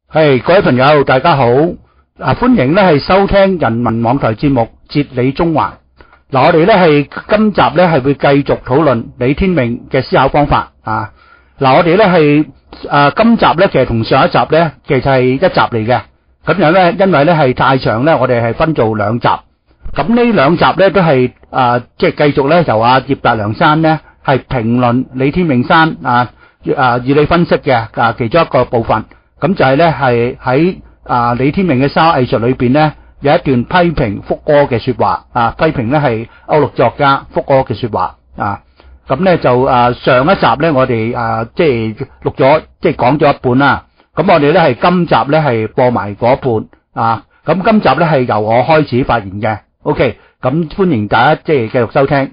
各位朋友，大家好，歡迎咧係收聽人民網台節目《哲理中環》。我哋咧係今集咧係會繼續討論李天命嘅思考方法啊。我哋咧係今集咧其實同上一集咧其實係一集嚟嘅，咁樣咧因為咧係太長咧，我哋係分做兩集。咁呢兩集咧都係即係繼續咧由葉達良山咧係評論李天命山以理分析嘅其中一個部分。咁就係咧係喺李天命嘅沙藝術裏邊咧有一段批評福柯嘅說話批評咧係歐陸作家福柯嘅說話咁咧就上一集咧我哋即係錄咗即係講咗一半啦。咁我哋咧係今集咧係播埋嗰半咁今集咧係由我開始發言嘅。OK， 咁歡迎大家即係繼續收聽。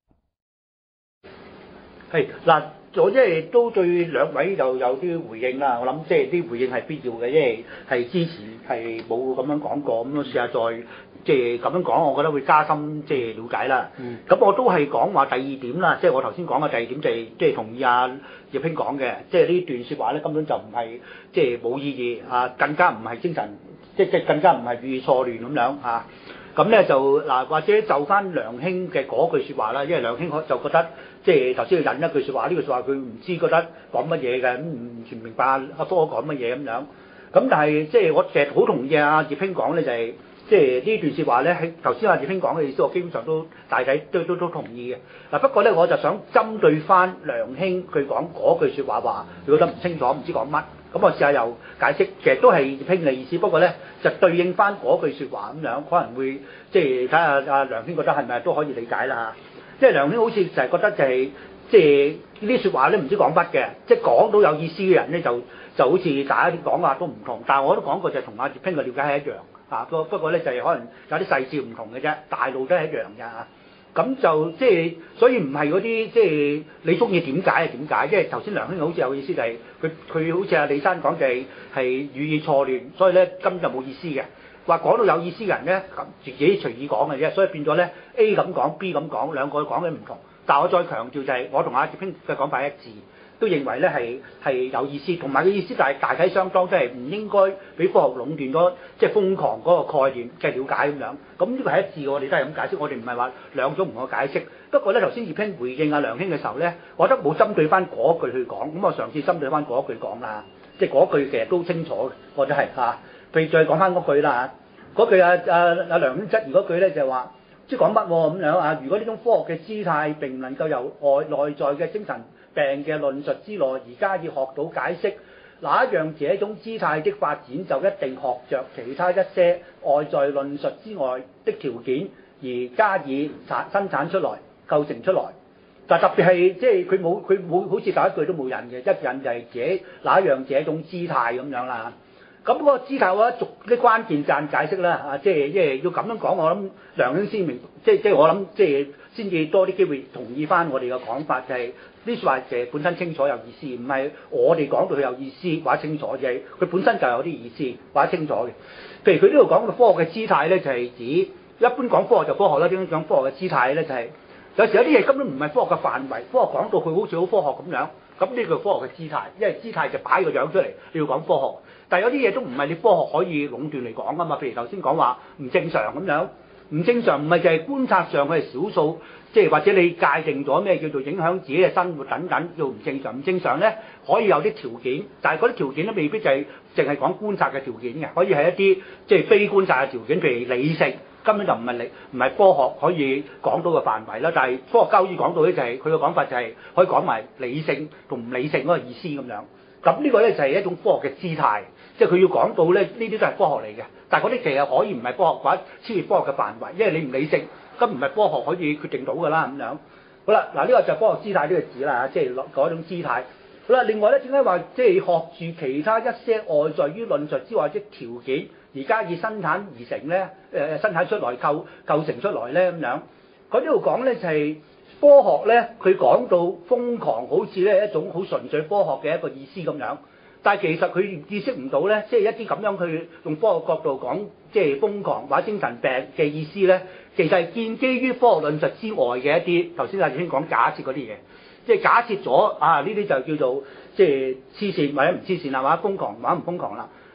係嗱。我即係都對兩位就有啲回應啦，我諗即係啲回應係必要嘅，因為係之前係冇咁樣講過，咁我試下再即係咁樣講，我覺得會加深即係了解啦。咁我都係講話第二點啦，即係我頭先講嘅第二點就係即係同意葉兄講嘅，即係呢段説話咧根本就唔係即係冇意義更加唔係精神，即係更加唔係寓意錯亂咁樣咁咧就嗱，或者就翻梁兄嘅嗰句説話啦，因為梁兄就覺得即係頭先佢引一句説話，呢句説話佢唔知覺得講乜嘢嘅，咁唔完全明白阿科講乜嘢咁樣。咁但係即係我其實好同意葉兄講咧，就係即係呢段説話咧，喺頭先葉兄講嘅意思，我基本上都大體都同意嘅。嗱不過咧，我就想針對翻梁兄佢講嗰句説話話，佢覺得唔清楚，唔知講乜。咁我試下又解釋，其實都係葉兄嘅意思，不過咧就對應翻嗰句説話咁樣，可能會即係睇下阿梁兄覺得係咪都可以理解啦。即係梁兄好似就係覺得就係即係呢啲説話咧唔知講乜嘅，即係講到有意思嘅人咧就好似大家啲講話都唔同，但係我都講過就同阿葉兄嘅了解係一樣不過咧就係可能有啲細節唔同嘅啫，大路都係一樣嘅咁就即係所以唔係嗰啲即係你中意點解就點解，因為頭先梁兄好似有意思就係佢好似阿李生講就係寓意錯亂，所以咧根本就冇意思嘅。話講到有意思嘅人咧，自己隨意講嘅啫，所以變咗咧 A 咁講 B 咁講，兩個講嘅唔同。但係我再強調就係我同阿葉兄嘅講法一致，都認為咧係有意思，同埋嘅意思就係大體相當，即係唔應該俾科學壟斷咗即係瘋狂嗰個概念嘅了解咁樣。咁呢個係一致，我哋都係咁解釋，我哋唔係話兩種唔同嘅解釋。不過咧頭先葉兄回應阿梁兄嘅時候咧，我覺得冇針對翻嗰句去講，咁我嘗試針對翻嗰句講啦，即係嗰句其實都清楚嘅，我覺得係譬如再講翻嗰句啦嗰句阿梁兄質疑嗰句咧就係話，即係講乜咁樣如果呢種科學嘅姿態並唔能夠由內在嘅精神病嘅論述之內而加以學到解釋，哪一樣這種姿態的發展就一定學着其他一些外在論述之外的條件而加以生產出來構成出來。但特別係即係佢冇好似第一句都冇引嘅，一引就係哪一樣這種姿態咁樣啦。咁嗰個姿態我覺得逐啲關鍵間解釋啦即係因為要咁樣講，我諗梁兄先明，即係我諗即係先至多啲機會同意翻我哋嘅講法，就係呢句話其實本身清楚有意思，唔係我哋講到佢有意思或者清楚嘅，佢本身就有啲意思或者清楚嘅。譬如佢呢度講嘅科學嘅姿態咧，就係指一般講科學就科學啦，點樣講科學嘅姿態咧？就係有時有啲嘢根本唔係科學嘅範圍，科學講到佢好似好科學咁樣，咁呢個科學嘅姿態，因為姿態就擺個樣出嚟，你要講科學。但係有啲嘢都唔係你科學可以壟斷嚟講噶嘛，譬如頭先講話唔正常咁樣，唔正常唔係就係觀察上佢係少數，即係或者你界定咗咩叫做影響自己嘅生活等等叫唔正常。唔正常咧可以有啲條件，但係嗰啲條件都未必就係淨係講觀察嘅條件嘅，可以係一啲即係非觀察嘅條件，譬如理性根本就唔係科學可以講到嘅範圍啦。但係科學家可以講到咧就係佢嘅講法就係可以講埋理性同唔理性嗰個意思咁樣。咁呢個咧就係一種科學嘅姿態，即係佢要講到咧呢啲都係科學嚟嘅，但係嗰啲其實可以唔係科學或者超越科學嘅範圍，因為你唔理性，咁唔係科學可以決定到㗎啦咁樣。好啦，嗱呢個就係科學姿態呢個字啦，即係嗰種姿態。好啦，另外咧點解話即係學住其他一些外在於論述之外的條件而加以生產而成咧？生產出來構成出來咧咁樣。佢呢度講咧就係、科學咧，佢講到瘋狂，好似咧一種好純粹科學嘅一個意思咁樣。但係其實佢意識唔到咧，即係一啲咁樣去用科學角度講，即係瘋狂或者精神病嘅意思咧，其實係建基於科學論述之外嘅一啲。頭先阿葉兄講假設嗰啲嘢，即係假設咗呢啲就叫做即係黐線或者唔黐線啦，或者瘋狂或者唔瘋狂啦。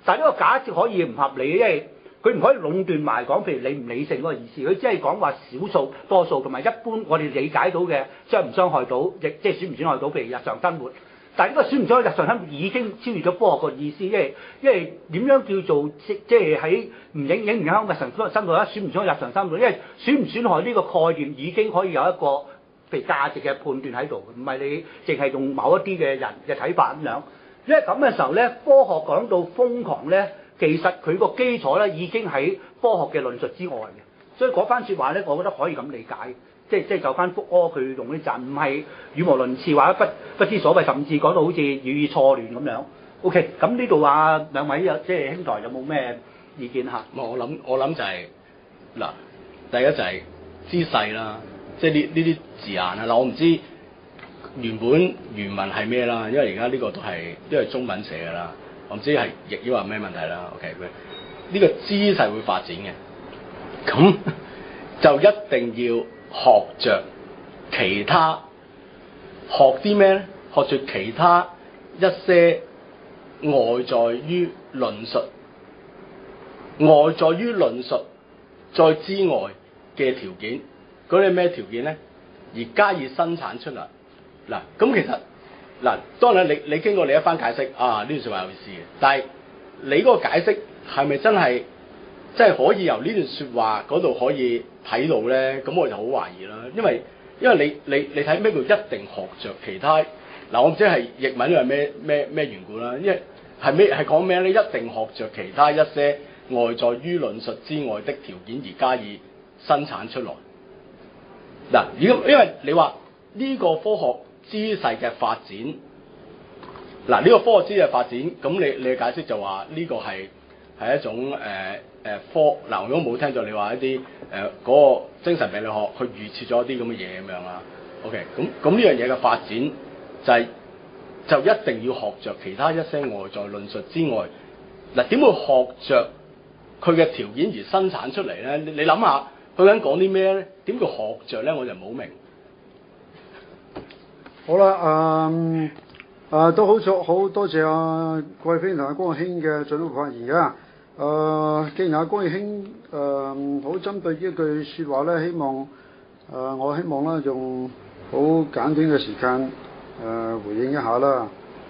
但係呢個假設可以唔合理嘅，因為佢唔可以壟斷埋講，譬如理唔理性嗰個意思，佢只係講話少數、多數同埋一般我哋理解到嘅傷唔傷害到，亦即係損唔損害到，譬如日常生活。但係呢個損唔傷害日常生活已經超越咗科學個意思，因為點樣叫做即係喺唔影響日常生活啦，損唔損害日常生活？因為損唔損害呢個概念已經可以有一個譬如價值嘅判斷喺度，唔係你淨係用某一啲嘅人嘅睇法咁樣。因為咁嘅時候咧，科學講到瘋狂咧，其實佢個基礎咧已經喺科學嘅論述之外嘅，所以嗰番説話咧，我覺得可以咁理解。即係就翻福柯佢用呢陣，唔係語無倫次或者不知所謂，甚至講到好似語意錯亂咁樣。OK，咁呢度啊兩位即係兄台有冇咩意見嚇？ 我諗就係、嗱，第一就係姿勢啦，即係呢啲字眼啊。嗱，我唔知原文係咩啦，因為而家呢個都係中文寫㗎啦，我唔知係譯抑或咩問題啦。OK，呢個姿勢會發展嘅，咁就一定要學着其他，學啲咩咧？學着其他一些外在於論述再之外嘅條件，嗰啲咩條件咧？而加以生產出嚟。嗱，咁其實嗱，當然你經過你一番解釋啊，呢段説話有意思嘅，但係你嗰個解釋係咪真係可以由呢段説話嗰度可以睇到咧？咁我就好懷疑啦，因為你睇咩叫一定學着其他嗱，我唔知係譯文係咩緣故啦，因為係講咩咧？一定學着其他一些外在於論述之外的條件而加以生產出來。嗱，因為你話呢個科學姿勢嘅發展，嗱，呢個科學姿勢嘅發展，咁你嘅解釋就話呢個係一種嗱，如果冇聽咗你話一啲嗰個精神病理學去預設咗一啲咁嘅嘢咁樣啦。OK，咁呢樣嘢嘅發展就一定要學着其他一些外在論述之外，嗱，點會學着佢嘅條件而生產出嚟咧？你諗下，佢緊講啲咩咧？點叫學着咧？我就冇明。 好啦，都好多謝阿郭偉飛同阿江義興嘅進一步發言嘅。既然阿江義興好針對呢一句説話咧，我希望咧用好簡短嘅時間回應一下啦。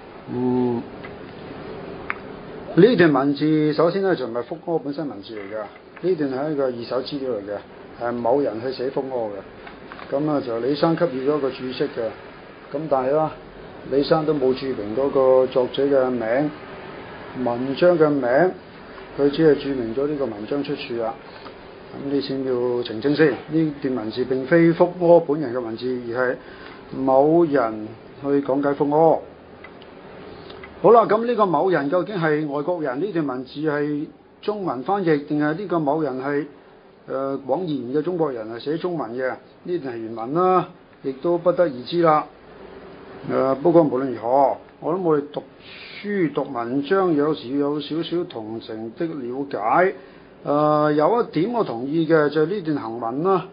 呢段文字首先咧就唔係福柯本身文字嚟㗎，呢段係一個二手資料嚟嘅，係某人去寫福柯嘅。咁啊就李生給予咗個注釋嘅。咁但係啦，李生都冇註明嗰個作者嘅名、文章嘅名，佢只係註明咗呢個文章出處啦。咁你先要澄清先，呢段文字並非福柯本人嘅文字，而係某人去講解福柯。好啦，咁呢個某人究竟係外國人？呢段文字係中文翻譯，定係呢個某人係廣義嘅中國人係寫中文嘅？呢段係原文啦，亦都不得而知啦。不過無論如何，我諗我哋讀書讀文章有時要有少少同情的了解。有一點我同意嘅就係呢段行文啦，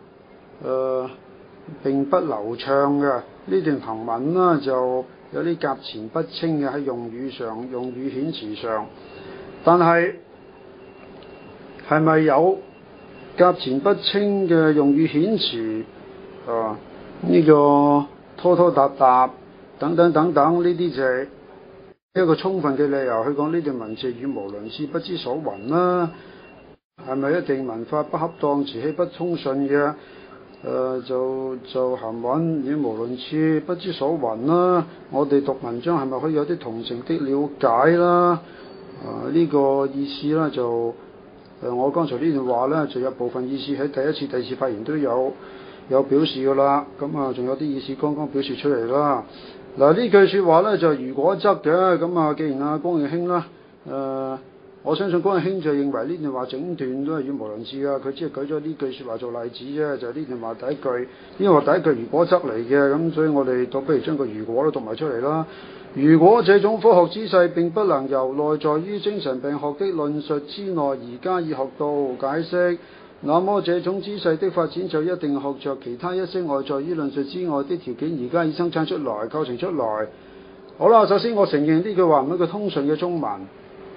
並不流暢嘅。呢段行文啦就有啲夾前不清嘅喺用語上、用語遣詞上，但係咪有夾前不清嘅用語遣詞？呢個拖拖沓沓等等等等，呢啲就係一個充分嘅理由去講呢段文字語無倫次、不知所云啦。係咪一定文法不恰當、詞氣不通順嘅？就含混語無倫次、不知所云啦。我哋讀文章係咪可以有啲同情的了解啦？呢個意思啦就我剛才呢段話咧就有部分意思喺第一次、第二次發言都有表示㗎啦。咁啊，仲有啲意思剛剛表示出嚟啦。嗱，呢句説話咧就如果則嘅。咁啊，既然阿江義興啦，我相信江義興就認為呢段話整段都係語無倫次㗎。佢只係舉咗呢句説話做例子啫，就係呢段話第一句。呢個話第一句如果則嚟嘅，咁所以我哋倒不如將個如果都讀埋出嚟啦。如果這種科學姿勢並不能由內在於精神病學的論述之內而加以學到解釋，那麼這種姿勢的發展就一定學着其他一些外在於論述之外的條件而加以生產出來、構成出來。好啦，首先我承認呢句話唔係一個通順嘅中文。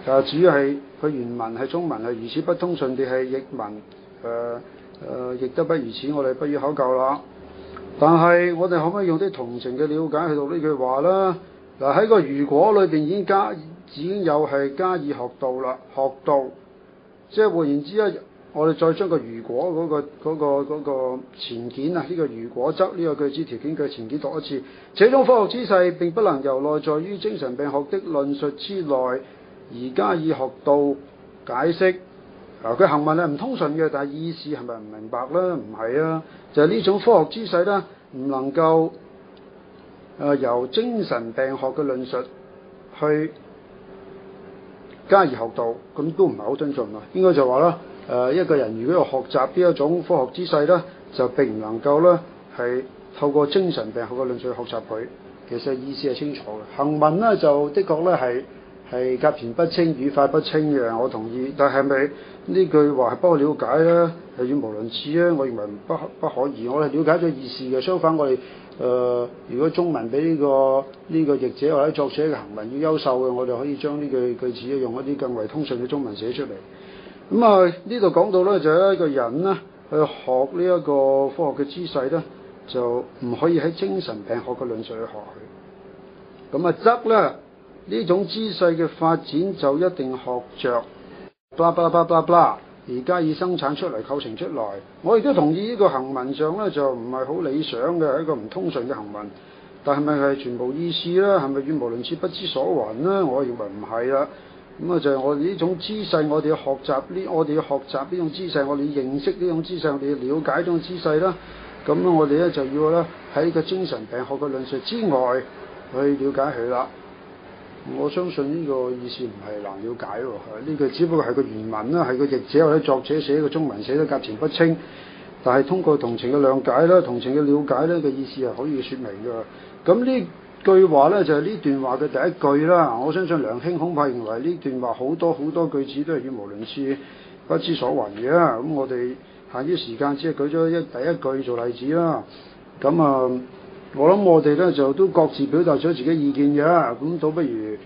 至於係佢原文係中文係如此不通順地係譯文，譯得不如此，我哋不予考究啦。但係我哋可唔可以用啲同情嘅了解去到呢句話啦？嗱，喺個如果裏邊已經有係加以學到啦，學到，即係換言之咧，我哋再將個如果嗰個前件啊，呢個如果則呢個句子條件嘅前件讀一次。這種科學姿勢並不能由內在於精神病學的論述之內而加以學到解釋。佢行文係唔通順嘅，但係意思係咪唔明白咧？唔係啊，就係呢種科學姿勢咧，唔能夠由精神病學嘅論述去加以學到，咁都唔係好遵循啊。應該就話啦，一個人如果要學習呢一種科學姿勢咧，就並唔能夠咧係透過精神病學嘅論述去學習佢。其實意思係清楚嘅，行文咧就的確咧係夾詞不清、語法不清嘅，我同意。但係咪呢句話係不可了解咧？係語無倫次咧？我認為不可以。我係了解咗意思嘅。相反，我哋如果中文比呢個譯者或者作者嘅行文要優秀嘅，我哋可以將呢句句子用一啲更為通順嘅中文寫出嚟。咁呢度講到咧，就係一個人咧去學呢一個科學嘅姿勢咧，就唔可以喺精神病學嘅論述去學佢。咁則咧呢種姿勢嘅發展就一定學着blah blah blah blah blah而加以生產出嚟、構成出來。我亦都同意呢個行文上咧就唔係好理想嘅，係一個唔通順嘅行文。但係咪係全無意思咧？係咪語無倫次、不知所云咧？我認為唔係啦。咁就係我哋呢種姿勢，我哋要學習呢種姿勢，我哋要認識呢種姿勢，我哋要了解呢種姿勢啦。咁我哋咧就要咧喺個精神病學嘅論述之外去了解佢啦。我相信呢個意思唔係難了解喎，呢個只不過係個原文啦，係個譯者或者作者寫個中文寫得夾詞不清，但係通過同情嘅諒解啦、同情嘅了解咧，個意思係可以説明㗎。咁呢句話咧就係呢段話嘅第一句啦。我相信梁兄恐怕認為呢段話好多句子都係語無倫次、不知所云嘅。咁我哋限於時間，只係舉咗第一句做例子啦。咁我諗我哋咧就都各自表達咗自己意見嘅。咁倒不如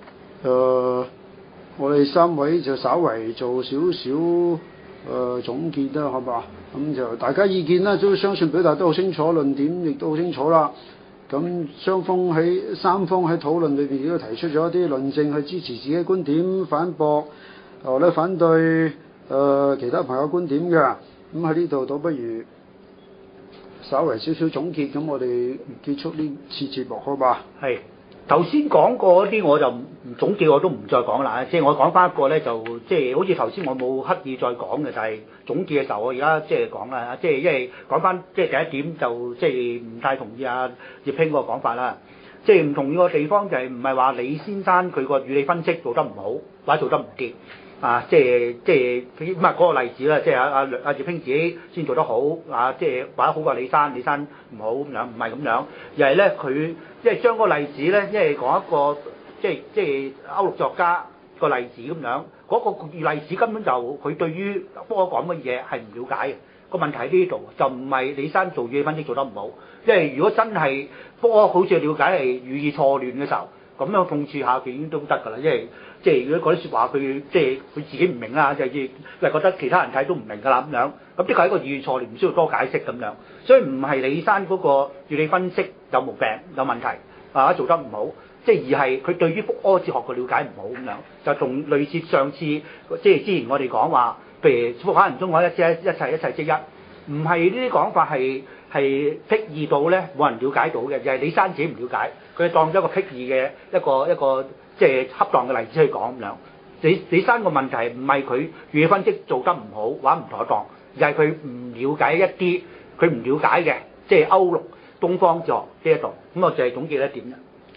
我哋三位就稍為做少少總結啦，好嘛？咁就大家意見啦，都相信表達得好清楚，論點亦都好清楚啦。咁三方喺討論裏邊亦都提出咗一啲論證去支持自己嘅觀點，反駁或者反對其他朋友觀點嘅。咁喺呢度倒不如稍為少少總結，咁我哋結束呢次節目，好嘛？ 係頭先講過嗰啲，我就唔總結，我都唔再講啦。即係我講翻一個咧，就即係好似頭先我冇刻意再講嘅，但係總結嘅時候，我而家即係講啦。即係因為講翻即係第一點，就即係唔太同意阿葉兄個講法啦。即係唔同意個地方就係唔係話李先生佢個語理分析做得唔好，或者做得唔掂。即係咁嗰個例子啦，即係阿葉兄自己先做得好，即係或者好過李生唔好咁樣，唔係咁樣，而係咧佢即係將個例子咧，即係講一個即係歐陸作家個例子咁樣，嗰個例子根本就佢對於科學講嘅嘢係唔了解嘅。個問題喺呢度，就唔係李生做語理分析做得唔好，因為如果真係科學好似了解係語意錯亂嘅時候，咁樣諷刺下佢已經都得㗎啦，因為即係如果嗰啲説話佢即係佢自己唔明啦，就係覺得其他人睇都唔明㗎啦咁樣，咁的確係一個語意錯亂，唔需要多解釋咁樣。所以唔係李生嗰個語理分析有毛病有問題做得唔好，即係而係佢對於科哲學嘅了解唔好咁樣，就同類似上次即係之前我哋講話，譬如可能中國一切即一，唔係呢啲講法係僻義到咧冇人了解到嘅，就係李生自己唔了解，佢當咗一個僻義嘅一個即係恰當嘅例子去講咁樣。李生個問題唔係佢語理分析做得唔好或者唔妥當，而係佢唔了解一啲佢唔了解嘅，即係歐陸東方哲學呢一度。咁我就係總結一點啦。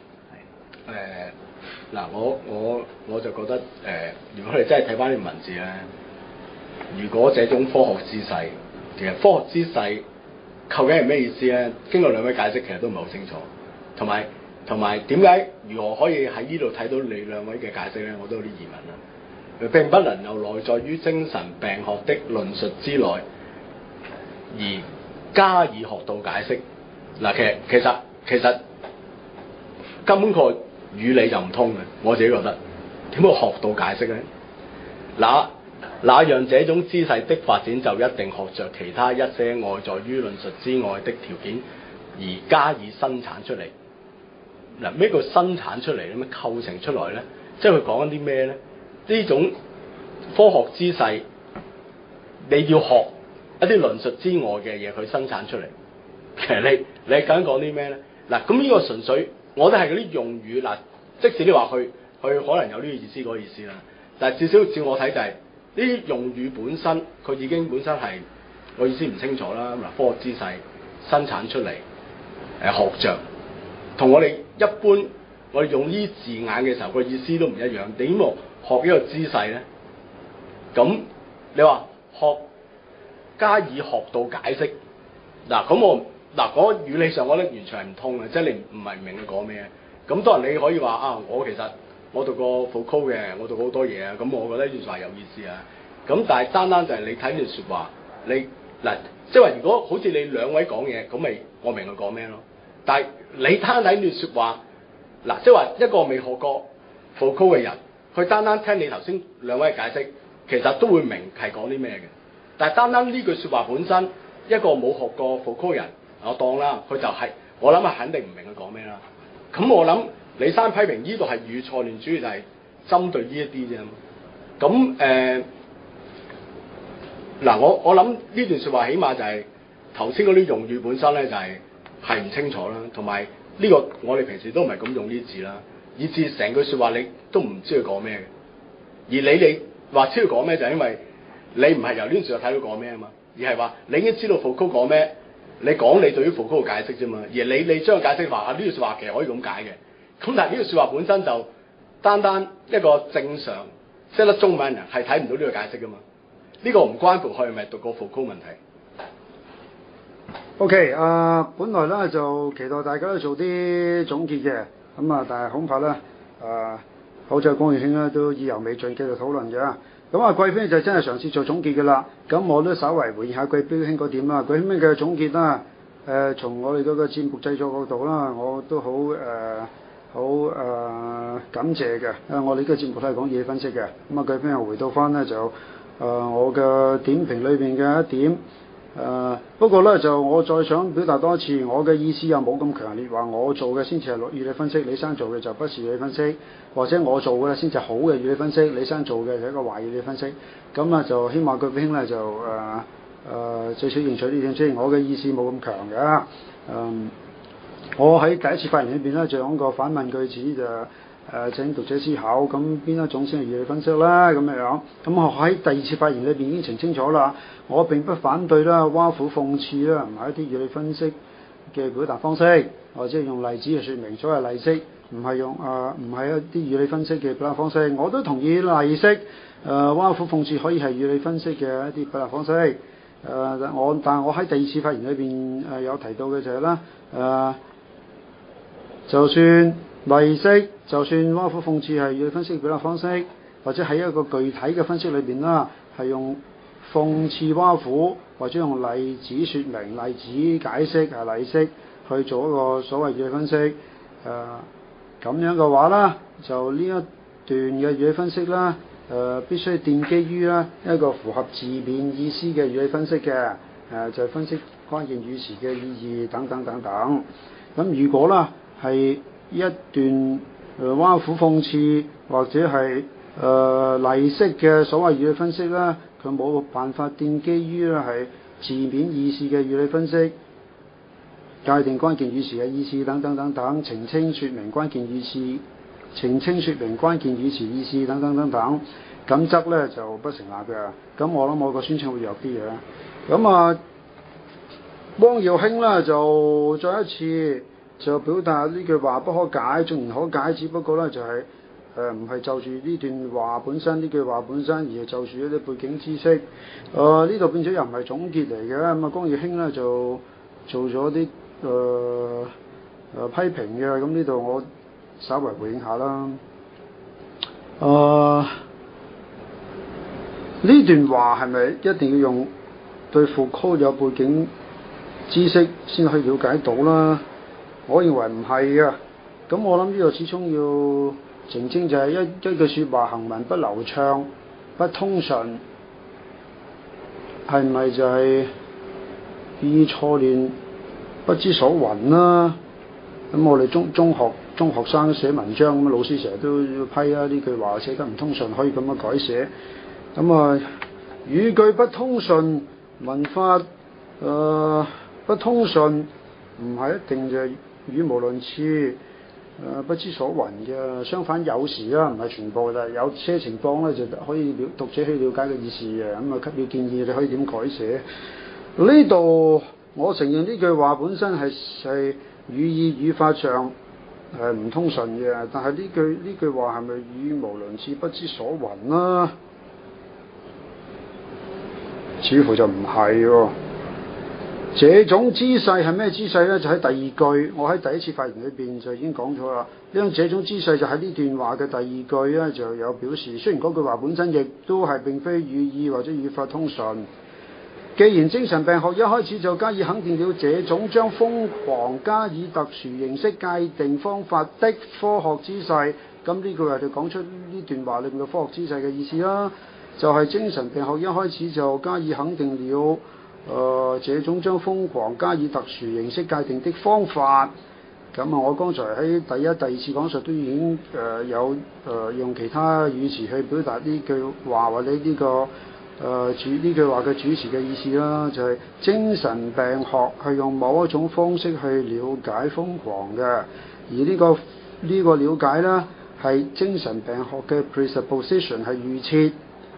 嗱，我就覺得如果你真係睇翻啲文字咧，如果這種科學姿勢，其實科學姿勢究竟係咩意思咧？經過兩位解釋，其實都唔係好清楚。同埋點解如何可以喺呢度睇到你兩位嘅解釋咧？我都有啲疑問啦。並不能由內在於精神病學的論述之內而加以學到解釋。嗱，其實根本個語理就唔通嘅，我自己覺得。 點會學到解釋咧？那讓這種姿勢的發展就一定學着其他一些外在於論述之外的條件而加以生產出嚟。嗱，咩叫生產出嚟咧？咩構成出來咧？即係佢講緊啲咩咧？呢種科學姿勢，你要學一啲論述之外嘅嘢去生產出嚟。其實你係究竟講啲咩咧？嗱，咁呢個純粹，我覺得係嗰啲用語嗱，即使你話佢可能有呢個意思嗰個意思啦，但係至少照我睇就係呢啲用語本身，佢已經本身係我意思唔清楚啦。嗱，科學姿勢生產出嚟，學着，同我哋一般我哋用呢啲字眼嘅時候個意思都唔一樣。點學呢個姿勢咧？咁你話學加以學到解釋，嗱咁我講語理上我覺得完全係唔通嘅，即係你唔係明佢講咩。咁當然你可以話啊，我其實我讀過 Foucault 嘅，我讀過好多嘢啊，咁我覺得呢段説話有意思啊。咁但係單單就係你睇呢段説話，你嗱即係話如果好似你兩位講嘢，咁咪我明佢講咩咯。但係你單睇呢段説話，嗱即係話一個未學過 Foucault 嘅人，佢單單聽你頭先兩位嘅解釋，其實都會明係講啲咩嘅。但係單單呢句説話本身，一個冇學過 Foucault 人，我當啦，佢就係、我諗係肯定唔明佢講咩啦。咁我諗李生批評呢度係語錯亂主要就係針對呢一啲啫。咁嗱，我諗呢段説話起碼就係頭先嗰啲用語本身咧就係唔清楚啦，同埋呢個我哋平時都唔係咁用呢啲字啦，以至成句説話你都唔知佢講咩嘅。而你話知佢講咩就係因為你唔係由呢段説話睇到講咩啊嘛，而係話你已經知道 Foucault 講咩，你講你對於 Foucault 嘅解釋啫嘛。而你將個解釋話啊呢句説話其實可以咁解嘅，咁但係呢句説話本身就單單一個正常識得中文人係睇唔到呢個解釋噶嘛。呢個唔關乎佢係咪讀過 Foucault 問題。 OK，本來咧就期待大家都做啲總結嘅，咁啊，但係恐怕咧好似江義興咧都意猶未盡繼續討論嘅。咁啊，貴妃就真係嘗試做總結嘅啦。咁我都稍為回應下貴妃兄嗰點啦。貴妃嘅總結啦，從我哋嗰個節目製作角度啦，我都好感謝嘅。我哋呢個節目都係講嘢分析嘅。咁啊，貴妃又回到翻咧就我嘅點評裏邊嘅一點。不過咧就我再想表達多一次，我嘅意思又冇咁強烈，話我做嘅先至係語理分析，李生做嘅就不是語理分析，或者我做嘅先至係好嘅語理分析，李生做嘅就係一個壞語理分析。咁啊就希望貴妃兄咧就最少認取呢點先，我嘅意思冇咁強嘅。我喺第一次發言裏邊咧就講個反問句子就請讀者思考，咁邊一種先係語理分析啦咁樣。咁我喺第二次發言裏邊已經澄清楚啦，我並不反對啦，挖苦諷刺啦，唔係一啲語理分析嘅表達方式，或者用例子去説明所謂例式，唔係一啲語理分析嘅表達方式。我都同意例式挖苦諷刺可以係語理分析嘅一啲表達方式。但係我喺第二次發言裏邊有提到嘅就係啦，就算例式，就算挖苦諷刺係語理分析嘅表達方式，或者喺一個具體嘅分析裏邊啦，係用諷刺挖苦或者用例子説明、例子解釋例式去做一個所謂語理分析。咁樣嘅話啦，就呢一段嘅語理分析啦，必須奠基於啦一個符合字面意思嘅語理分析嘅，就係分析關鍵語詞嘅意義等等等等。咁如果啦係一段挖苦諷刺或者係例式嘅所謂語理分析啦，佢冇辦法奠基於啦係字面意思嘅語理分析，界定關鍵語詞嘅意思等等等等，澄清説明關鍵語詞意思等等等等，咁則咧就不成立嘅。咁我諗我個宣稱會弱啲嘅。咁汪耀興咧就再一次就表達呢句話不可解，縱然可解，只不過咧就係唔係就住呢段話本身，呢句話本身，而係就住一啲背景知識。呢度變咗又唔係總結嚟嘅。咁江耀興咧就做咗啲批評嘅。咁呢度我稍為回應下啦。呢段話係咪一定要用對Foucault有背景知識先可以了解到啦？我認為唔係嘅。咁我諗呢度始終要澄清就係一句説話行文不流暢、不通順，係咪就係意錯亂、不知所云啦？咁我哋中學生寫文章咁，老師成日都要批啊，呢句話寫得唔通順，可以咁樣改寫。咁啊，語句不通順，文法不通順，唔係一定就係語無倫次。不知所云嘅，相反有時啦，唔係全部嘅，有些情況咧就可以讀者去了解嘅意思嘅，咁啊給你建議你可以點改寫。呢度我承認呢句話本身係語意語法上係唔通順嘅，但係呢句話係咪語無倫次、不知所云啦？似乎就唔係喎。這種姿勢係咩姿勢呢？就喺第二句，我喺第一次發言裏邊就已經講咗啦。呢種姿勢就喺呢段話嘅第二句咧，就有表示。雖然嗰句話本身亦都係並非語意或者語法通順。既然精神病學一開始就加以肯定了這種將瘋狂加以特殊形式界定方法的科學姿勢，咁呢句話就講出呢段話裏面嘅科學姿勢嘅意思啦。就係精神病學一開始就加以肯定了。這種將瘋狂加以特殊形式界定的方法，咁啊，我剛才喺第一、第二次講述都已經有用其他語詞去表達呢句話或者呢句話嘅主詞嘅意思啦，就係精神病學係用某一種方式去了解瘋狂嘅，而呢個了解呢，係精神病學嘅 presupposition 係預設，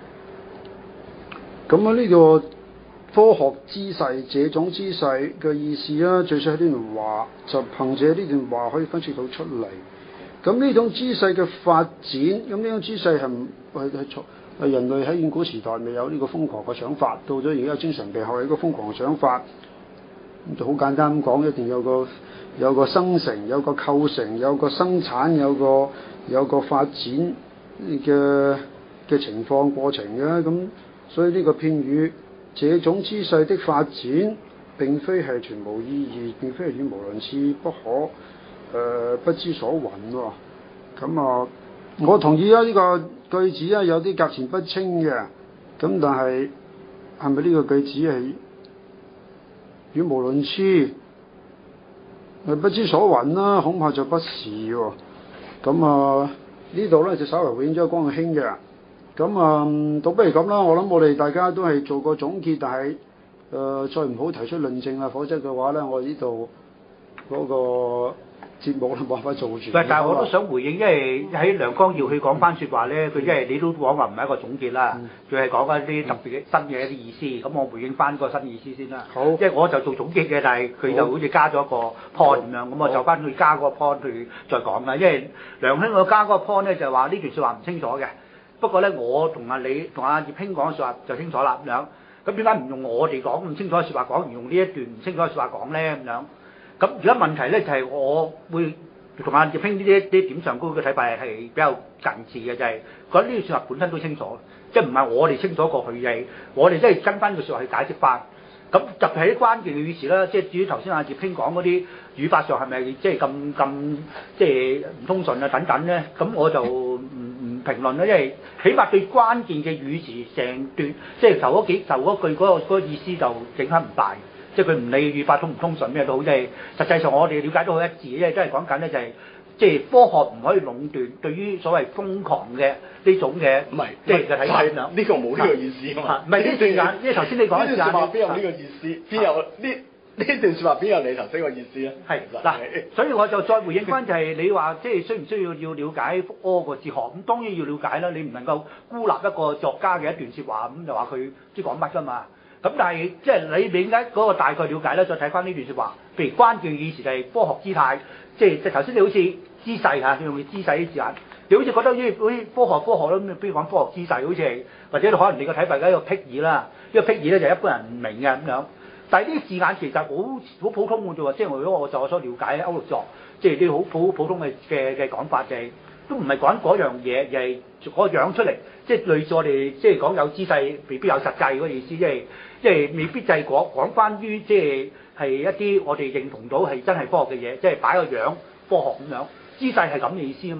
咁啊呢個科學姿勢，這種姿勢嘅意思啦，最少喺呢段話就憑借呢段話可以分析到出嚟。咁呢種姿勢嘅發展，咁呢種姿勢係人類喺遠古時代未有呢個瘋狂嘅想法，到咗而家精神病學有一個瘋狂嘅想法，咁就好簡單咁講，一定有個生成，有個構成，有個生產，有個發展嘅情況過程嘅。咁所以呢個片語。這種姿勢的發展並非係全無意義，並非係語無倫次、不知所云喎。咁啊，我同意啊，呢個句子啊有啲夾前不清嘅。咁但係係咪呢個句子係語無倫次、不知所云啦？恐怕就不是喎。咁啊，呢度咧就稍為回應咗江慶嘅。咁倒不如咁啦，我諗我哋大家都係做個總結，但係再唔好提出論證啦，否則嘅話咧，我呢度嗰個節目都冇辦法做住。 但係我都想回應，因為喺梁光耀佢講翻説話咧，佢因為你都講話唔係一個總結啦，佢係講一啲特別嘅新嘅一啲意思，咁我回應翻個新意思先啦。好，因為我就做總結嘅，但係佢就好似加咗一個 point 咁樣，咁我就翻去加嗰個 point 去再講啦。因為梁兄我加嗰個 point 咧就係話呢段説話唔清楚嘅。不過咧，我同阿葉興講嘅説話就清楚啦咁樣。咁點解唔用我哋講咁清楚嘅説話講，而用呢一段唔清楚嘅説話講咧咁樣？咁而家問題咧就係我會同阿葉興呢啲點上高嘅睇法係比較近似嘅，就係覺得呢段説話本身都清楚，即係唔係我哋清楚過佢嘅，我哋真係跟翻個説話去解釋翻。咁特別係啲關鍵嘅語詞啦，即係至於頭先阿葉興講嗰啲語法上係咪即係咁即係唔通順啊等等咧，咁我就唔評論啦，因為起碼對關鍵嘅語詞成段，即係頭嗰句嗰個意思就影響唔大，即係佢唔理語法通唔通順咩都好，即係實際上我哋了解都好一致，因為真係講緊咧就係即係科學唔可以壟斷對於所謂瘋狂嘅呢種嘅， 唔係即係嘅睇法咁樣。 呢個冇呢個意思啊嘛。 唔係呢段間，因為頭先你講嘅時間， 呢段説話邊有呢個意思？邊有呢段説話邊有你頭先個意思咧？ 係嗱，所以我就再回應翻就係你話即係需唔需要了解福柯個哲學？咁當然要了解啦，你唔能夠孤立一個作家嘅一段説話咁就話佢知講乜㗎嘛？咁但係即係你點解嗰個大概了解咧？再睇翻呢段説話，譬如關鍵意思就係科學姿態，即係頭先你好似姿勢嚇，用姿勢啲字眼，你好似覺得好似科學咯，咁不如講科學姿勢，好似係或者可能你個睇法嘅一個僻義啦，呢個僻義咧就一般人唔明嘅咁樣。但係呢啲字眼其實好普通嘅啫喎，即係如果我所了解歐陸作，即係啲好普通嘅講法就係都唔係講嗰樣嘢，而係嗰個樣出嚟，即係類似我哋即係講有姿勢，未必有實際嗰個意思，即係未必就係講關於即係一啲我哋認同到係真係科學嘅嘢，即係擺個樣科學咁樣，姿勢係咁嘅意思啊嘛。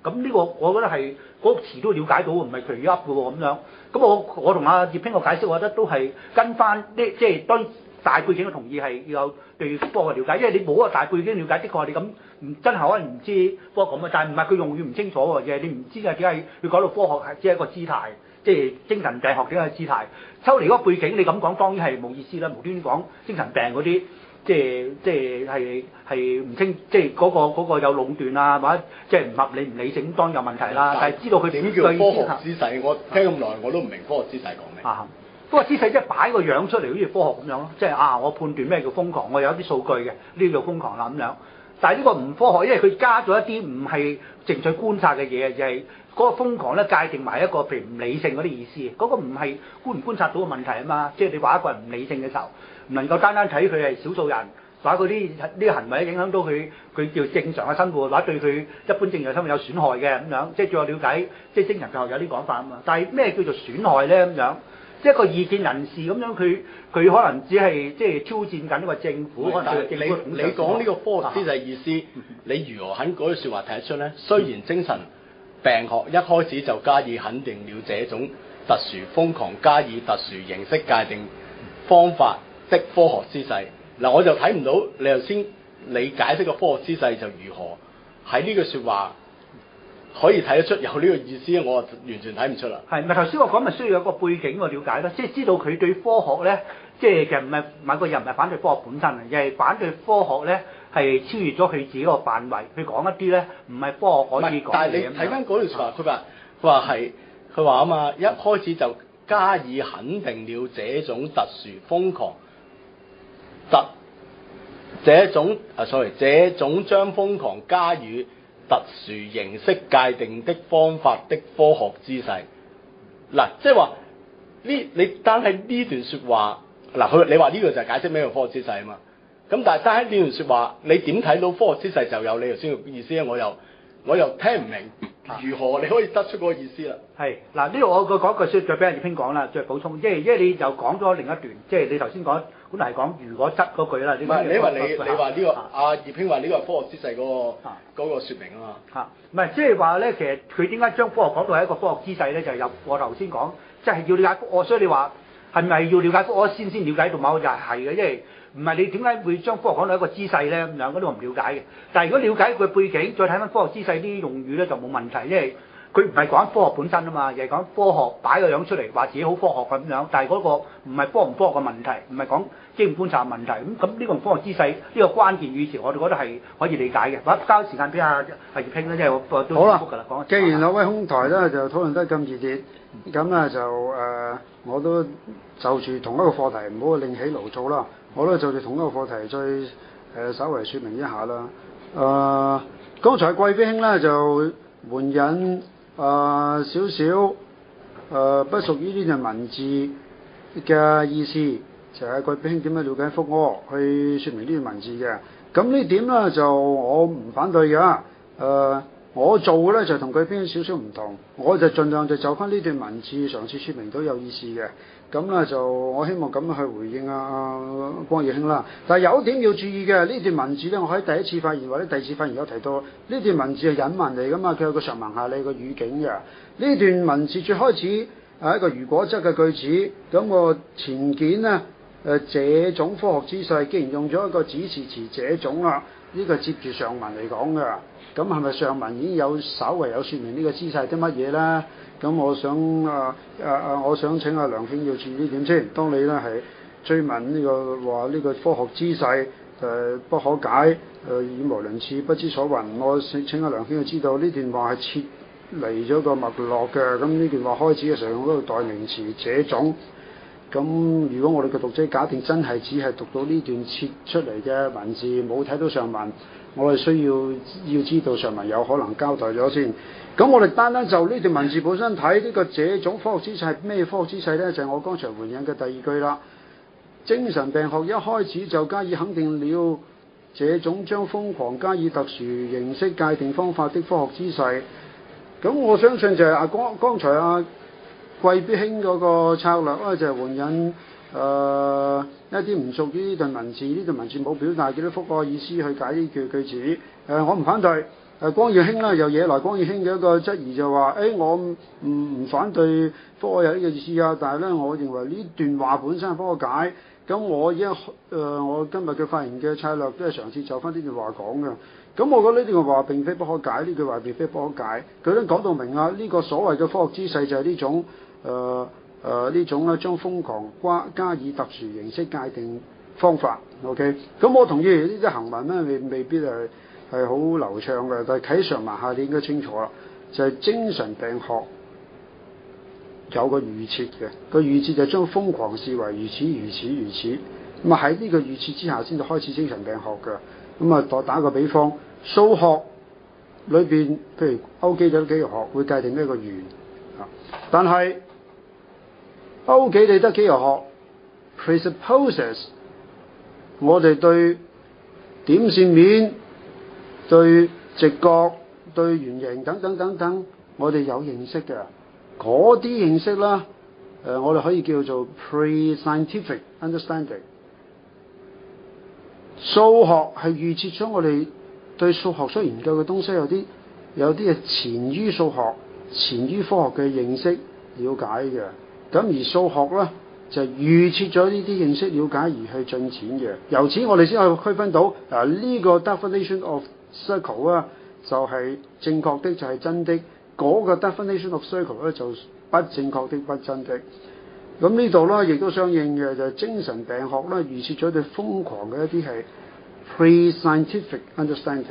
咁呢個我覺得係嗰個詞都了解到，唔係隨意噏嘅喎咁樣。咁我同阿葉兄個解釋，我覺得都係跟翻啲即係當大背景嘅同意係要有對科學嘅了解，因為你冇個大背景了解，的確你咁唔真係可能唔知科學咁啊。但係唔係佢用語唔清楚喎，而係你唔知啊點解要講到科學係只係一個姿態，即係精神病學點解係姿態？抽離嗰個背景你咁講當然係冇意思啦，無端端講精神病嗰啲。即係唔清，即係嗰個有壟斷啊，或者即係唔合理唔理性，當然有問題啦。但係知道佢點叫科學姿勢，我聽咁耐我都唔明科學姿勢講咩。 啊，科學姿勢即係擺個樣出嚟，好似科學咁樣咯。即係啊，我判斷咩叫瘋狂，我有啲數據嘅，呢叫瘋狂啦咁樣。但係呢個唔科學，因為佢加咗一啲唔係淨在觀察嘅嘢，而係嗰個瘋狂咧界定埋一個譬如唔理性嗰啲意思。嗰個唔係觀唔觀察到嘅問題啊嘛。即係你話一個人唔理性嘅時候。唔能夠單單睇佢係少數人，或者嗰啲呢個行為影響到佢叫正常嘅生活，或者對佢一般正常生活有損害嘅咁樣，即係據我了解，即係精神病學有啲講法啊嘛。但係咩叫做損害咧咁樣？即係一個異見人士咁樣，佢可能只係即係挑戰緊呢個政府。 但係你講呢個科學姿勢意思，你如何喺嗰句説話睇得出咧？雖然精神病學一開始就加以肯定了這種特殊瘋狂，加以特殊形式界定方法的科學姿勢，嗱我就睇唔到你頭先你解釋個科學姿勢就如何喺呢句説話可以睇得出有呢個意思，我完全睇唔出啦。 係咪頭先我講咪需要有個背景個了解咯，即係知道佢對科學咧，即係其實唔係某個人唔係反對科學本身啊，而係反對科學咧係超越咗佢自己個範圍，去講一啲咧唔係科學可以講嘅嘢。 但係你睇翻嗰條説話，佢話啊嘛，一開始就加以肯定了這種特殊瘋狂。這種將瘋狂加予特殊形式界定的方法的科學姿勢，嗱，即係話你單係呢段説話，嗱你話呢個就係解釋咩叫科學姿勢啊嘛，咁但係單喺呢段説話，你點睇到科學姿勢就有你頭先嘅意思咧？我又聽唔明，如何你可以得出嗰個意思啦？係嗱，呢度我講句説，再俾阿葉兄講啦，再補充，因為你就講咗另一段，即係你頭先講。本嚟係講如果質嗰句啦， 唔係你話呢個阿葉兄話呢個係科學姿勢嗰個説明啊嘛嚇，唔係即係話咧，其實佢點解將科學講到係一個科學姿勢咧？就係有我頭先講，即係要了解科學，所以你話係咪要了解科學先了解到某個就係嘅，因為唔係你點解會將科學講到一個姿勢咧咁樣？嗰啲我唔了解嘅。但係如果了解佢背景，再睇翻科學姿勢啲用語咧就冇問題，因為佢唔係講科學本身啊嘛，而係講科學擺個樣出嚟，話自己好科學咁樣。但係嗰個唔係科唔科學嘅問題，唔係講經驗觀察嘅問題。咁呢個科學姿勢呢個關鍵語詞，我哋覺得係可以理解嘅。或者交時間俾阿葉兄啦，即係我都好㗎啦。講既然兩位兄台咧就討論得咁熱烈，咁咧就我都就住同一個課題，唔好另起爐灶啦。我都就住同一個課題再稍微説明一下啦。剛才貴妃兄咧就援引少少不屬於呢段文字嘅意思，就係貴妃兄點樣了解福柯去説明呢段文字嘅。咁呢點咧就我唔反對嘅。我做嘅咧就同貴妃兄少少唔同，我就盡量就翻呢段文字嘗試説明到有意思嘅。咁咧就我希望咁樣去回應光義兄啦。但係有一點要注意嘅，呢段文字咧，我喺第一次發言或者第二次發言有提到，呢段文字係引文嚟噶嘛，佢有個上文下理個語境嘅。呢段文字最開始係一個如果則嘅句子，咁個前件呢，這種科學姿勢，既然用咗一個指示詞這種啦，呢個接住上文嚟講嘅，咁係咪上文已經有稍為有説明呢個姿勢啲乜嘢咧？咁我想請阿梁兄要注意呢點先。當你咧係追問呢個話呢個科學姿勢不可解，語無倫次，不知所云，我請阿梁兄要知道呢段話係撤離咗個脈絡嘅。咁呢段話開始嘅時候用嗰個代名詞這種。咁如果我哋嘅讀者假定真係只係讀到呢段切出嚟嘅文字，冇睇到上文，我哋需要知道上文有可能交代咗先。咁我哋單單就呢段文字本身睇呢個這種科學姿勢係咩科學姿勢呢？就係我剛才回應嘅第二句啦。精神病學一開始就加以肯定了這種將瘋狂加以特殊形式界定方法的科學姿勢。咁我相信就係剛才貴妃兄嗰個策略咧，就係援引一啲唔屬於呢段文字，呢段文字冇表達幾多福柯意思去解呢句句子。我唔反對， 江耀興啦，又惹來江耀興嘅一個質疑就話：我唔反對科學有呢個意思啊，但係咧，我認為呢段話本身係科學解。咁我而家我今日嘅發言嘅策略都係嘗試就翻呢段話講嘅。咁我覺得呢段話並非不可解，呢句話並非不可解。佢都講到明啦，呢個所謂嘅科學姿勢就係呢種呢種咧將瘋狂加以特殊形式界定方法。OK， 咁我同意呢啲行文咧未必係好流暢嘅，但係啟上文下你應該清楚啦，就係精神病學有個預設嘅，個預設就將瘋狂視為如此。咁啊喺呢個預設之下先至開始精神病學嘅。咁啊打個比方，數學裏邊譬如歐幾里得幾何學會界定咩個圓啊，但係歐幾里得幾何學 presupposes 我哋對點線面、對直角、對圓形等等，我哋有認識嘅。嗰啲認識啦，我哋可以叫做 pre-scientific understanding。數學係預設咗我哋對數學所研究嘅東西有啲係前於數學、前於科學嘅認識了解嘅。咁而數學咧就預設咗呢啲認識了解而去進展嘅。由此我哋先可以區分到呢個 definition of circle 啊，就係正確的，就係真的。嗰個 definition of circle 咧就不正確的、不真的。咁呢度咧亦都相應嘅就係精神病學咧預設咗對瘋狂嘅一啲係 pre-scientific understanding。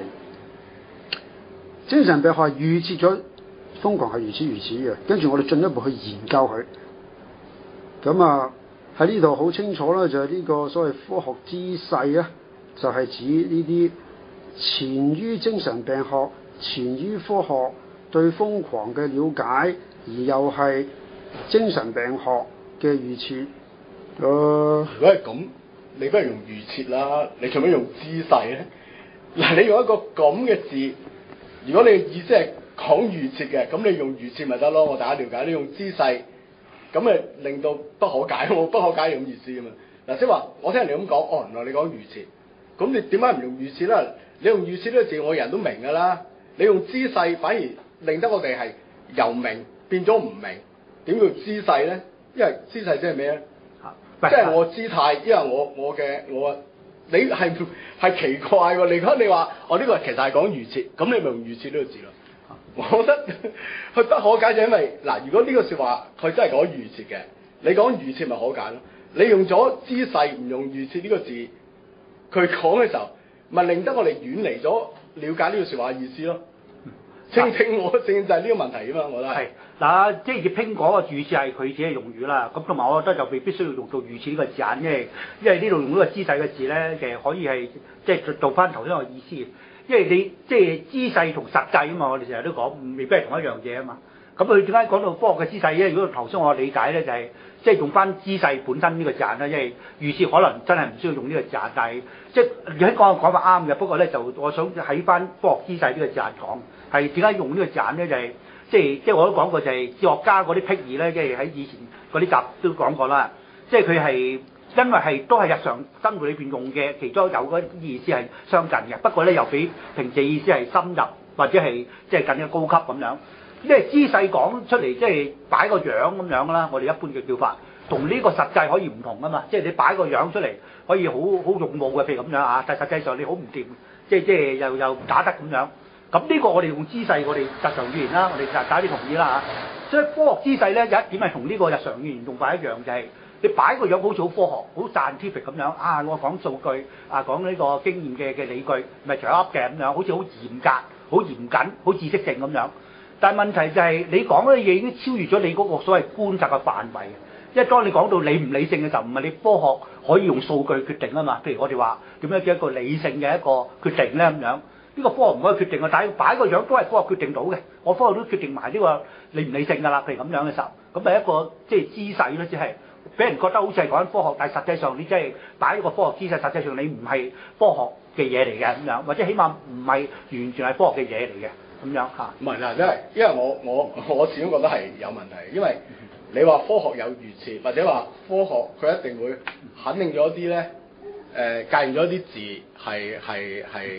精神病學係預設咗瘋狂係如此嘅，跟住我哋進一步去研究佢。咁喺呢度好清楚啦，就係呢個所謂科學姿勢咧，就係指呢啲前於精神病學、前於科學對瘋狂嘅了解，而又係精神病學嘅預設。如果係咁，你不如用預設啦，你做咩用姿勢咧？嗱，你用一個咁嘅字，如果你嘅意思係講預設嘅，咁你用預設咪得咯？我大家了解，你用姿勢，咁咪令到不可解，不可解係咁意思㗎嘛？嗱，即係話我聽人哋咁講，原來你講預設，咁你點解唔用預設啦？你用預設呢個字，我人都明㗎啦。你用姿勢反而令得我哋係由明變咗唔明，點叫姿勢咧？因為姿勢即係咩咧？即係我姿態，因為我你係奇怪喎！如果你話我呢個其實係講預設，咁你咪用預設呢個字咯。我覺得佢不可解就因為嗱，如果呢個説話佢真係講預設嘅，你講預設咪可解咯。你用咗姿勢唔用預設呢個字，佢講嘅時候咪令得我哋遠離咗了解呢個説話嘅意思咯。正就係呢個問題啊嘛，我覺得係嗱，即係葉興講嘅預設係佢自己嘅用語啦。咁同埋我覺得就未必需要用到預設呢個字眼，因為呢度用呢個姿勢嘅字咧，其實可以係即係做翻頭先個意思。因為你即係姿勢同實際啊嘛，我哋成日都講未必係同一樣嘢啊嘛。咁佢點解講到科學嘅姿勢咧？如果頭先我理解咧就係即係用翻姿勢本身呢個字眼啦，因為預設可能真係唔需要用呢個字眼，但係即係葉興講嘅講法啱嘅。不過咧就我想喺翻科學姿勢呢個字眼講。係點解用呢個字眼咧？就係即係我都講過，就係哲學家嗰啲辟議咧，即係喺以前嗰啲集都講過啦。即係佢係因為係都係日常生活裏邊用嘅，其中有嗰啲意思係相近嘅。不過咧又比平時意思係深入或者係即係更加高級咁樣。因為姿勢講出嚟即係擺個樣咁樣啦，我哋一般嘅叫法，同呢個實際可以唔同啊嘛。即係你擺個樣出嚟可以好勇武嘅，譬如咁樣啊，但係實際上你好唔掂，即係又唔打得咁樣。咁呢個我哋用姿勢，我哋日常語言啦，我哋大家都同意啦嚇。所以科學姿勢咧有一點係同呢個日常語言用法一樣，就係你擺個樣好似好科學、好 scientific 咁樣啊！我講數據啊，講呢個經驗嘅理據，咪隨噏嘅咁樣，好似好嚴格、好嚴謹、好知識性咁樣。但係問題就係你講嗰啲嘢已經超越咗你嗰個所謂觀察嘅範圍。因為當你講到理唔理性嘅時候，唔係你科學可以用數據決定啊嘛。譬如我哋話點樣叫一個理性嘅一個決定咧咁樣。呢個科學唔可以決定啊，但係擺個樣都係科學決定到嘅。我科學都決定埋呢個理唔理性㗎啦。譬如咁樣嘅時候，咁咪一個即係姿勢咯，即係俾人覺得好似係講緊科學，但係實際上你即係擺一個科學姿勢，實際上你唔係科學嘅嘢嚟嘅咁樣，或者起碼唔係完全係科學嘅嘢嚟嘅咁樣嚇。唔係嗱，因為我始終覺得係有問題，因為你話科學有預設，或者話科學佢一定會肯定咗啲咧，界定咗啲字係。譬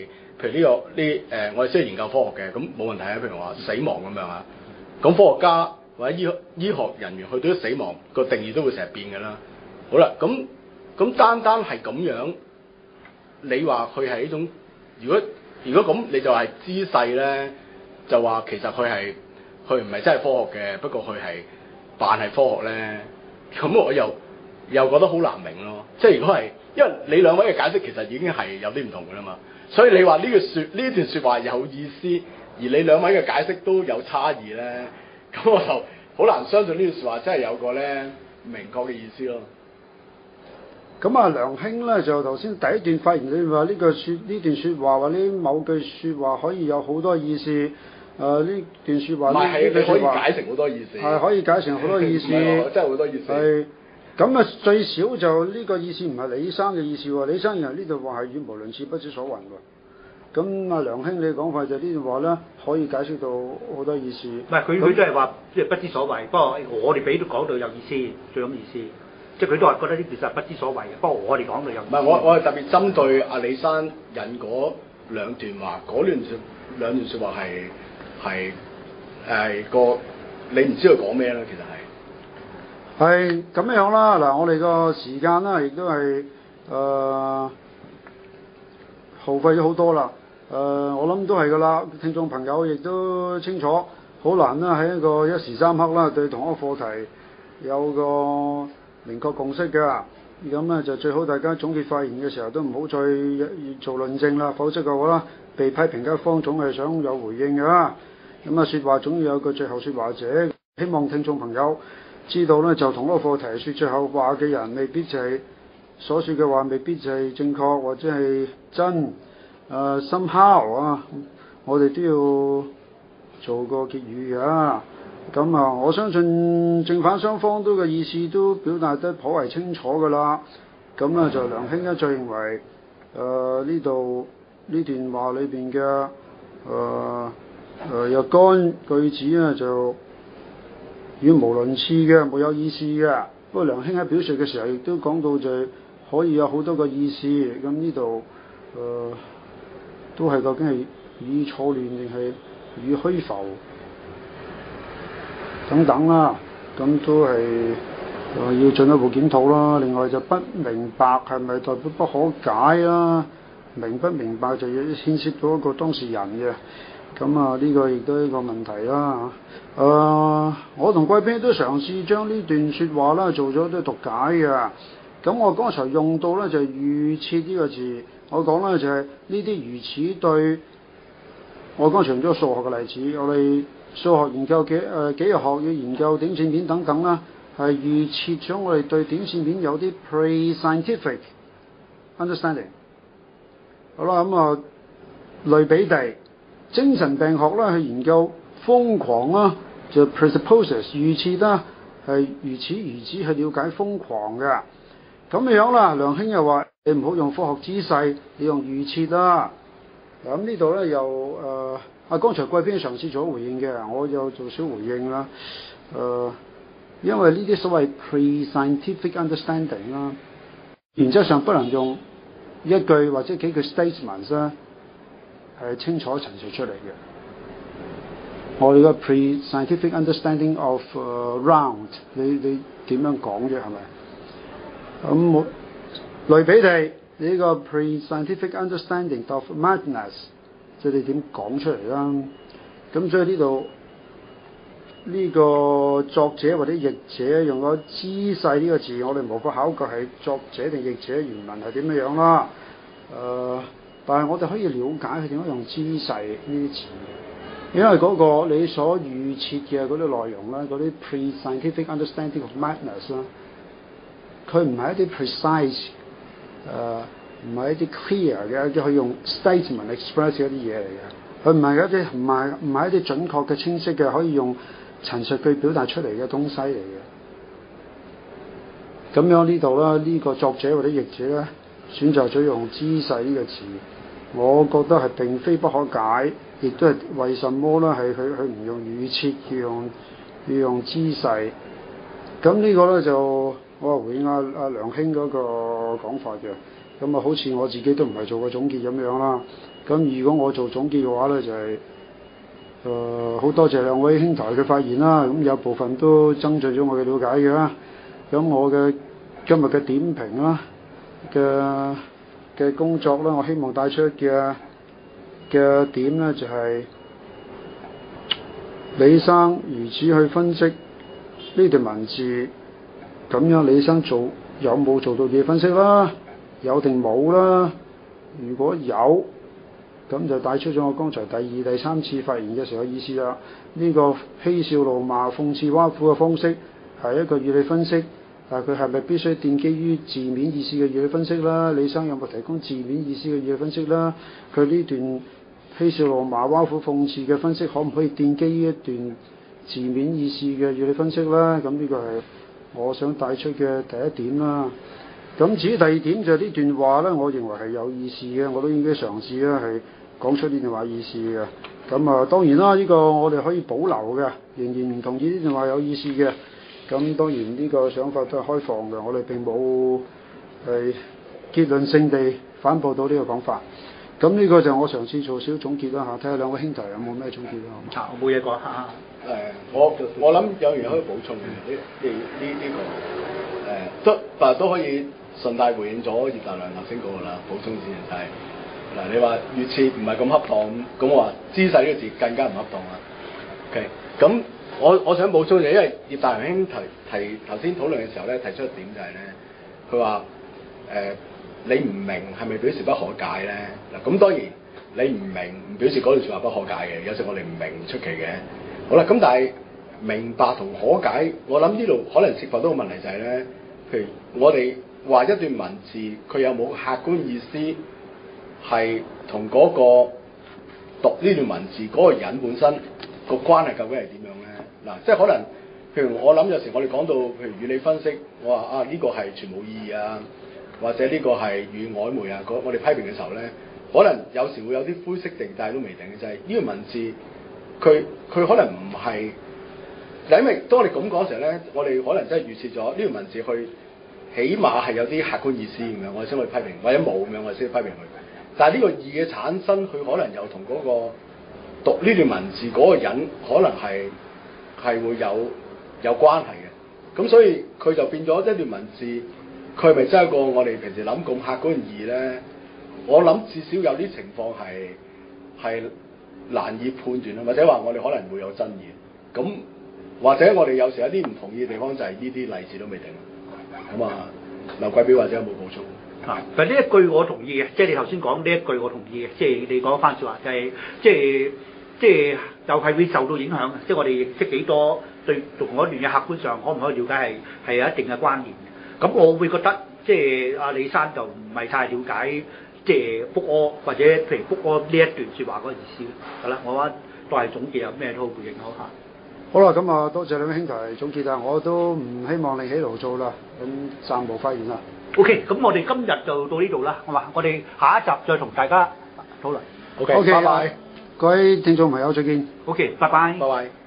譬如我哋需要研究科學嘅，咁冇問題啊。譬如話死亡咁樣啊，咁科學家或者醫學人員去對死亡個定義都會成日變㗎啦。好啦，咁單係咁樣，你話佢係一種，如果咁，你就係姿勢咧，就話其實佢唔係真係科學嘅，不過佢係扮係科學咧，咁我又覺得好難明咯。即係如果係，因為你兩位嘅解釋其實已經係有啲唔同㗎啦嘛，所以你話呢段説話有意思，而你兩位嘅解釋都有差異咧，咁我就好難相信呢段説話真係有個咧明確嘅意思咯。 咁啊，梁兄咧就頭先第一段發言裏話呢段説話或呢某句説話可以有好多意思。呢段説話， 唔係你可以解成好多意思。 係可以解成好多意思。 真係好多意思。 係咁啊，最少就呢個意思唔係李生嘅意思喎。李生人呢度話係語無倫次、不知所云喎。咁啊，梁兄你嘅講法就呢段話咧，可以解釋到好多意思。 唔係佢都係話即係不知所謂，不過我哋俾都講到有意思，最咁意思。即係佢都係覺得呢件事係不知所謂嘅，不過我哋講到有意思。 唔係我係特別針對阿李生引嗰兩段話，兩段説話係你唔知佢講咩咧，其實係咁樣啦。嗱，我哋個時間啦，亦都係耗費咗好多啦。我諗都係噶啦，聽眾朋友亦都清楚，好難啦喺一個一時三刻啦對同一個課題有個明確共識嘅。咁咧就最好大家總結發言嘅時候都唔好再做論證啦，否則嘅話啦，被批評嘅一方總係想有回應㗎。咁啊，説話總要有個最後説話者。希望聽眾朋友知道咧，就同一個課題説最後話嘅人，未必就係所説嘅話，未必就係正確或者係真。somehow 啊，我哋都要做個結語㗎。咁啊，我相信正反雙方都嘅意思都表達得頗為清楚㗎啦。咁咧就梁兄一再認為，呢度呢段話裏邊嘅若干句子啊，就語無倫次嘅，冇有意思嘅。不過梁兄喺表述嘅時候，亦都講到就係可以有好多個意思。咁呢度都係究竟係語意錯亂定係語虛浮等等啦。咁都係要進一步檢討啦。另外就不明白係咪代表不可解啦？明不明白就要牽涉到一個當事人嘅。咁啊，呢個亦都係一個問題啦。我同貴賓都嘗試將呢段説話啦做咗啲讀解嘅。咁我剛才用到咧就係預設呢個字，我講咧就係呢啲如此對。我剛才用咗數學嘅例子，我哋數學研究幾何學要研究點線面等等啦，係預設咗我哋對點線面有啲 pre-scientific understanding。好啦，咁啊類比地。精神病學啦，去研究瘋狂啦，就 presupposes 預設啦，係如此去了解瘋狂嘅。咁樣啦，梁兄又話你唔好用科學姿勢，你用預設啦。咁呢度咧又剛才貴賓嘗試做回應嘅，我又做少回應啦。因為呢啲所謂 pre-scientific understanding 啦，原則上不能用一句或者幾句 statements 啦。係清楚陳述出嚟嘅。我哋個 pre-scientific understanding of round， 你點樣講啫？係咪？咁類比地，呢個 pre-scientific understanding of madness， 即係你點講出嚟啦？咁所以呢度呢個作者或者譯者用咗姿勢呢個字，我哋無法考究係作者定譯者原文係點樣啦。但係我哋可以了解佢點樣用姿勢呢啲字，因為嗰個你所預設嘅嗰啲內容啦，嗰啲 pre-scientific understanding of madness 啦，佢唔係一啲 precise，唔係一啲 clear 嘅，一啲可以用 statement express 一啲嘢嚟嘅，佢唔係一啲唔係一啲準確嘅清晰嘅可以用陳述句表達出嚟嘅東西嚟嘅。咁樣呢度啦，呢個作者或者譯者咧選擇咗用姿勢呢個字。我覺得係並非不可解，亦都係為什麼咧？係佢唔用預設，要用姿勢。咁呢個咧就我回應阿梁兄嗰個講法嘅。咁啊，好似我自己都唔係做過總結咁樣啦。 咁如果我做總結嘅話咧，就係好多謝兩位兄台嘅發言啦。咁有部分都增進咗我嘅了解嘅啦。咁我嘅今日嘅點評啦嘅工作啦，我希望帶出嘅點咧就係、李生如此去分析呢段文字，咁樣李生有冇做到嘅分析啦？有定冇啦？如果有，咁就帶出咗我剛才第二、第三次發言嘅時候嘅意思啦。呢個嬉笑怒罵、諷刺挖苦嘅方式係一個語理分析，但佢係咪必須奠基於字面意思嘅語理分析啦？李生有冇提供字面意思嘅語理分析啦？佢呢段嬉笑怒罵、挖苦諷刺嘅分析，可唔可以奠基於一段字面意思嘅語理分析啦？咁呢個係我想帶出嘅第一點啦。咁至於第二點就係呢段話咧，我認為係有意思嘅，我都應該嘗試啦，係講出呢段話意思嘅。咁當然啦，呢個我哋可以保留嘅，仍然唔同意呢段話有意思嘅。咁當然呢個想法都係開放嘅，我哋並冇係結論性地反駁到呢個講法。咁呢個就我嘗試做少總結啦嚇，睇下兩位兄弟有冇咩總結啦。 我冇嘢講嚇。 我諗有樣嘢可以補充嘅，都可以順帶回應咗葉大良頭先講嘅啦，補充先就係嗱，你話預設唔係咁恰當，咁我話姿勢呢個字更加唔恰當啦。OK，咁我想補充就係因為葉大良兄提頭先討論嘅時候咧，提出一點就係咧，佢話你唔明係咪表示不可解咧？嗱，咁當然你唔明唔表示嗰段説話不可解嘅，有時我哋唔明唔出奇嘅。好啦，咁但係明白同可解，我諗呢度可能涉及到個問題就係咧，譬如我哋話一段文字佢有冇客觀意思，係同嗰個讀呢段文字嗰個人本身個關係究竟係點樣咧？嗱，即係可能譬如我諗有時我哋講到譬如語理分析，我話呢個係全無意義啊，或者呢個係語言曖昧啊，我哋批評嘅時候咧，可能有時會有啲灰色地帶都未定嘅，就係呢段文字佢可能唔係，嗱，因為當我哋咁講嘅時候咧，我哋可能真係預設咗呢段文字去起碼係有啲客觀意思咁樣，我哋先去批評，或者冇咁樣我哋先去批評佢。但係呢個意嘅產生，佢可能又同嗰個讀呢段文字嗰個人可能係會有關係嘅。咁所以佢就變咗一段文字，佢係咪真係一個我哋平時諗咁客觀意咧？我諗至少有啲情況係難以判斷啦，或者話我哋可能會有爭議。咁或者我哋有時有啲唔同意嘅地方，就係呢啲例子都未定。咁劉貴表或者有冇補充？ 但呢一句我同意嘅，即係你頭先講呢一句我同意嘅，即係你講翻説話就係即係又係會受到影響嘅，即係我哋認識幾多對同嗰段嘅客觀上可唔可以了解係有一定嘅關聯嘅。咁我會覺得即係阿李生就唔係太了解即係福柯或者譬如福柯呢一段説話嗰個意思。好啦，我覺得都係總結有咩都好回應好嚇。 好啦，咁多謝兩位兄台總結啊，我都唔希望另起爐灶啦，咁暫無發言啦。 OK，咁我哋今日就到呢度啦，好嘛？我哋下一集再同大家討論。 OK，拜拜。 各位聽眾朋友再見。 OK，拜拜。 拜拜。